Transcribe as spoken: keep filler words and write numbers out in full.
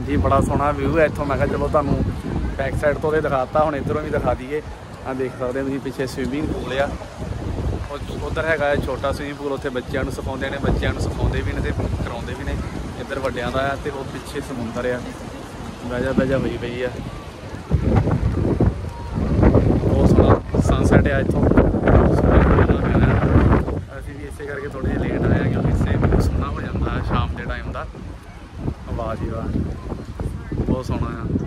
जी बड़ा सोहना व्यू है इत्थों। मैं कहा चलो तुहानू बैक साइड तो दिखाता, हुण इधरों भी दिखा दीए। आ देख सकते हो पिछे स्विमिंग पूल आ, उधर है छोटा स्विमिंग पूल, उत्थे बच्चों को सिखाते हैं, बच्चों को सिखाते भी ने कराते भी ने। इधर वड्डियां दा है ते वो पिछे समुंदर आ, बजा बजा हुई पई है। बहुत सोहना सनसैट है इत्थों। असीं भी इसे करके थोड़े जिहे लेट आए क्योंकि इससे बहुत सोहना हो जाता है शाम के टाइम का। वाह जी वाह, बहुत सोहना है।